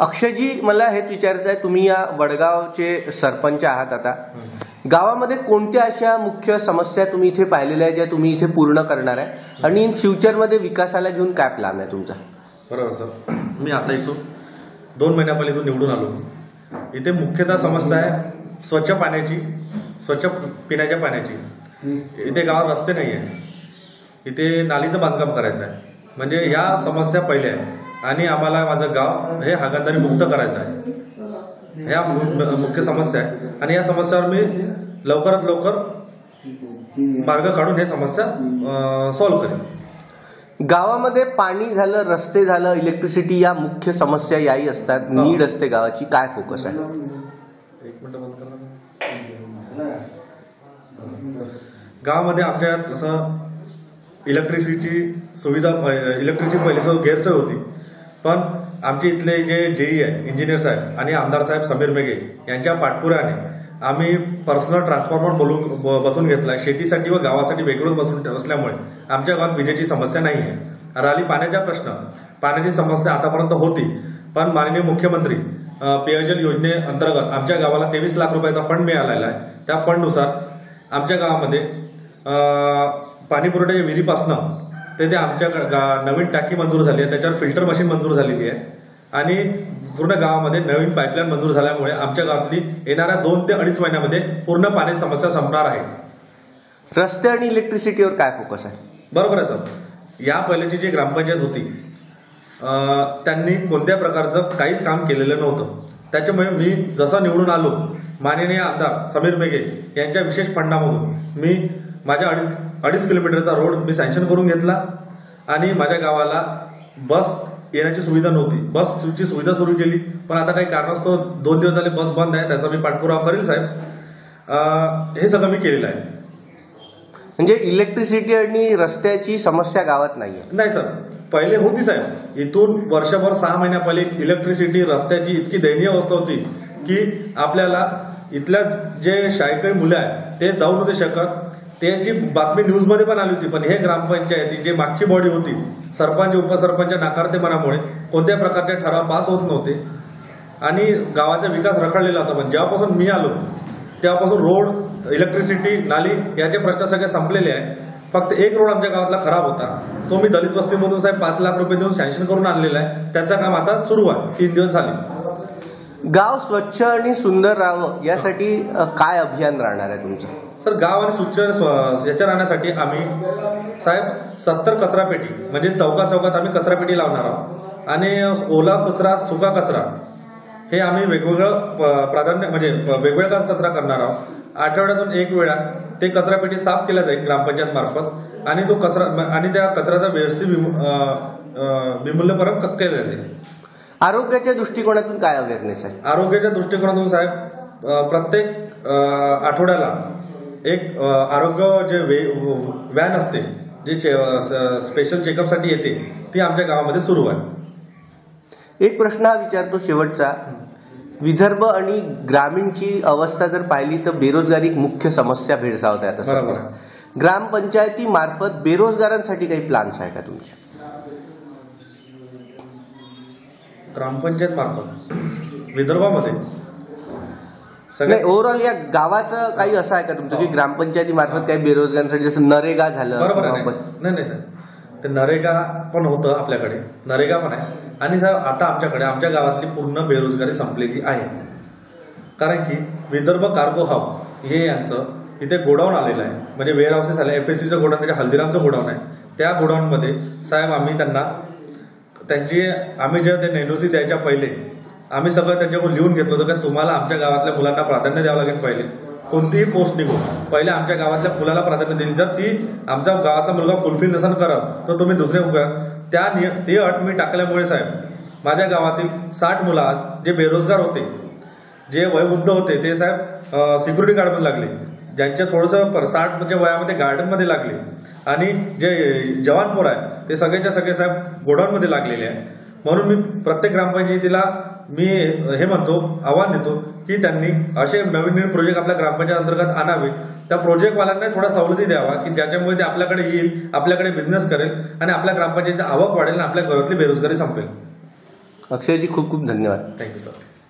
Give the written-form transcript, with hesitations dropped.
अक्षयजी, मला हेच विचारायचं आहे, तुम्ही या वडगावचे सरपंच आहात. आता गावामध्ये कोणत्या अशा मुख्य समस्या तुम्ही इथे पाहिलेल्या आहेत ज्या तुम्ही इथे पूर्ण करणार आहे, आणि इन फ्युचरमध्ये विकासाला घेऊन काय प्लॅन आहे तुमचा? बरोबर सर, मी आता इथून 2 महिन्या पहिले इथून निवडून आलो. इथे मुख्यतः समस्या आहे स्वच्छ पाण्याची, स्वच्छ पिण्याच्या पाण्याची. इथे गावात रस्ते नाही आहे, इथे नालीचं बांधकाम करायचं आहे. म्हणजे या समस्या पहिल्या आहे आणि आम्हाला माझं गाव हे हागणदारी मुक्त करायचं आहे. ह्या मुख्य समस्या आहे आणि या समस्यावर मी लवकरात लवकर मार्ग काढून हे समस्या सॉल्व्ह करेन. गावामध्ये पाणी झालं, रस्ते झालं, इलेक्ट्रिसिटी, या मुख्य समस्या याही असतात. नीड असते गावाची, काय फोकस आहे? एक मिनिट बंद करा. गावामध्ये आमच्या तसं इलेक्ट्रिसिटीची सुविधा, इलेक्ट्रिसिटी पहिली गैरसोय होती, पण आमचे इथले जे जेई आहे, इंजिनियर साहेब आणि आमदार साहेब समीर मेघे यांच्या पाठपुराने आम्ही पर्सनल ट्रान्सफॉर्मर बसून घेतला. शेतीसाठी व गावासाठी वेगळं बसून असल्यामुळे आमच्या गावात विजेची समस्या नाही आहे. राहिली पाण्याचा प्रश्न, पाण्याची समस्या आतापर्यंत होती, पण माननीय मुख्यमंत्री पेयजल योजनेअंतर्गत आमच्या गावाला 23 लाख रुपयाचा फंड मिळालेला आहे. त्या फंडनुसार आमच्या गावामध्ये पाणी पुरवठ्याच्या विहिरीपासनं ते आमच्या नवीन टाकी मंजूर झाली आहे, त्याच्यावर फिल्टर मशीन मंजूर झालेली आहे आणि पूर्ण गावामध्ये नवीन पाईपलाईन मंजूर झाल्यामुळे आमच्या गावातली येणाऱ्या 2 ते 2.5 महिन्यामध्ये पूर्ण पाण्याची समस्या संपणार आहे. रस्ते आणि इलेक्ट्रिसिटीवर काय फोकस आहे? बरोबर आहे सर. या पहिल्याची जी ग्रामपंचायत होती त्यांनी कोणत्या प्रकारचं काहीच काम केलेलं नव्हतं. त्याच्यामुळे मी जसं निवडून आलो, माननीय आमदार समीर मेघे यांच्या विशेष फंडामधून मी माझ्या 2.5 किलोमीटरचा रोड मी सँक्शन करून घेतला आणि माझ्या गावाला बस येण्याची सुविधा नव्हती, बसची सुविधा सुरू केली. पण आता काही कारणास्तव 2 दिवस झाले बस बंद आहे, त्याचा मी पाठपुरावा करेल साहेब. हे सगळं मी केलेलं आहे. म्हणजे इलेक्ट्रिसिटी आणि रस्त्याची समस्या गावात नाहीये? नाही सर, पहिले होती साहेब. इथून वर्षभर 6 महिन्या पहिले इलेक्ट्रिसिटी, रस्त्याची इतकी दयनीय अवस्था होती की आपल्याला इथल्या जे शाळेकडे मुलं आहेत ते जाऊ नव्हते शकत. त्याची बातमी न्यूजमध्ये पण आली होती. पण हे ग्रामपंचायती जे मागची बॉडी होती, सरपंच उपसरपंच नाकारतेपणामुळे कोणत्या प्रकारचे ठराव पास होत नव्हते आणि गावाचा विकास रखडलेला होता. पण जेव्हापासून मी आलो तेव्हापासून रोड, इलेक्ट्रिसिटी, नाली याचे प्रश्न सगळे संपलेले आहे. फक्त एक रोड आमच्या गावातला खराब होता, तो मी दलित वस्तीमधून साहेब 5 लाख रुपये देऊन सँक्शन करून आणलेला आहे. त्याचं काम आता सुरू आहे, 3 दिवस झाले. गाव स्वच्छ आणि सुंदर राहावं यासाठी काय अभियान राहणार आहे तुमचं? सर, गाव आणि स्वच्छ याच्या राहण्यासाठी आम्ही साहेब 70 कचरापेटी, म्हणजे चौकात आम्ही कचरापेटी लावणार आहोत आणि ओला कचरा, सुका कचरा हे आम्ही वेगवेगळं प्राधान्य, म्हणजे वेगवेगळा कचरा करणार आहोत. आठवड्यातून 1 वेळा ते कचरापेटी साफ केल्या जाईल ग्रामपंचायत मार्फत आणि तो कचरा आणि त्या कचऱ्याचा व्यवस्थित विमूल्यकरण केले जाईल. आरोग्याच्या दृष्टिकोनातून काय अवेअरनेस आहे? आरोग्याच्या दृष्टिकोनातून साहेब प्रत्येक आठवड्याला एक आरोग्य जे व्हॅन असते, जे स्पेशल चेकअपसाठी येते, ती आमच्या गावामध्ये सुरू आहे. एक प्रश्न हा विचारतो शेवटचा. विदर्भ आणि ग्रामीणची अवस्था जर पाहिली तर बेरोजगारी एक मुख्य समस्या भेडसावत आहे आता सध्या. ग्रामपंचायती मार्फत बेरोजगारांसाठी काही प्लॅन्स आहे का तुमचे? ग्रामपंचायत मार्फत विदर्भामध्ये नाही, ओव्हरऑल या गावाचं काही असं आहे का तुमचं की ग्रामपंचायती मार्फत काही बेरोजगारांसाठी, जसं नरेगा झालं? बरोबर आहे. नाही सर, ते नरेगा पण होतं आपल्याकडे, नरेगा पण आहे. आणि साहेब आता आमच्याकडे आमच्या गावातली पूर्ण बेरोजगारी संपलेली आहे. कारण की विदर्भ कार्गो हब हे यांचं इथे गोडाऊन आलेलं आहे, म्हणजे वेअर हाऊसेस आले. FSCचं गोडाऊन, त्याच्या हल्दीरामचं गोडाऊन आहे. त्या गोडाऊनमध्ये साहेब आम्ही त्यांना आम्ही जेव्हा ते NOC द्यायच्या पहिले आम्ही सगळं त्यांच्याकडून लिहून घेतलं होतं की तुम्हाला आमच्या गावातल्या मुलांना प्राधान्य द्यावं लागेल. पहिले कोणतीही पोस्ट निघो, पहिले आमच्या गावातल्या मुलाला प्राधान्य दिली. जर ती आमच्या गावातला मुलगा फुलफिल नसेल करत तर तुम्ही दुसरे ती अट मी टाकल्यामुळे साहेब माझ्या गावातील 60 मुलं जे बेरोजगार होते, जे वयोवृद्ध होते, ते साहेब सिक्युरिटी गार्डमध्ये लागले. ज्यांच्या थोडंसं 60 वयामध्ये गार्डनमध्ये लागले आणि जे जवान पोर आहे ते सगळेच्या सगळे साहेब गोडाऊनमध्ये लागलेले आहे. म्हणून मी प्रत्येक ग्रामपंचायतीला मी हे म्हणतो, आव्हान देतो की त्यांनी असे नवीन प्रोजेक्ट आपल्या ग्रामपंचायत अंतर्गत आणावे. त्या प्रोजेक्टवाल्यांना थोडा सवलती द्यावा की ज्याच्यामुळे ते आपल्याकडे येईल, आपल्याकडे बिझनेस करेल आणि आपल्या ग्रामपंचायतीची आवक वाढेल आणि आपल्या घरातली बेरोजगारी संपेल. अक्षयजी खूप खूप धन्यवाद. Thank you sir.